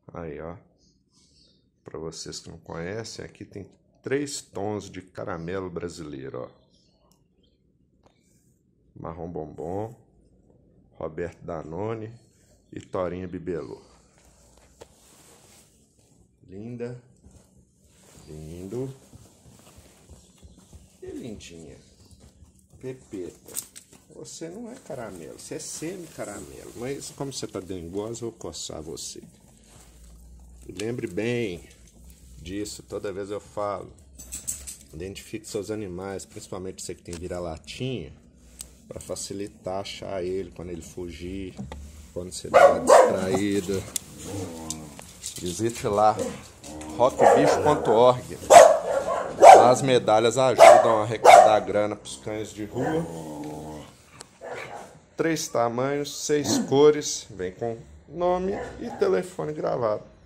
Aí, ó. Para vocês que não conhecem, aqui tem 3 tons de caramelo brasileiro, ó. Marrom Bombom, Roberto Danone e Torinha Bibelô. Linda. Lindo. E lindinha. Pepeta. Você não é caramelo, você é semi-caramelo. Mas como você tá dengosa, eu vou coçar você. E lembre bem disso, toda vez eu falo. Identifique seus animais, principalmente você que tem vira-latinha, para facilitar achar ele quando ele fugir, quando você dá uma distraída. Visite lá, rockbicho.org. As medalhas ajudam a arrecadar grana para os cães de rua. 3 tamanhos, 6 cores, vem com nome e telefone gravado.